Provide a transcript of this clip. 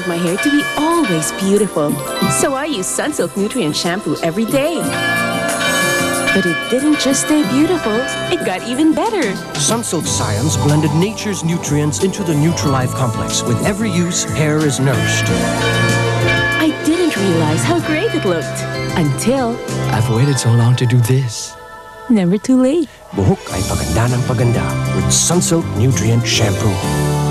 my hair to be always beautiful. So I use Sunsilk Nutrient Shampoo every day. But it didn't just stay beautiful, it got even better. Sunsilk Science blended nature's nutrients into the Nutrilife complex. With every use, hair is nourished. I didn't realize how great it looked until I've waited so long to do this. never too late. Buhok ay paganda ng paganda with Sunsilk Nutrient Shampoo.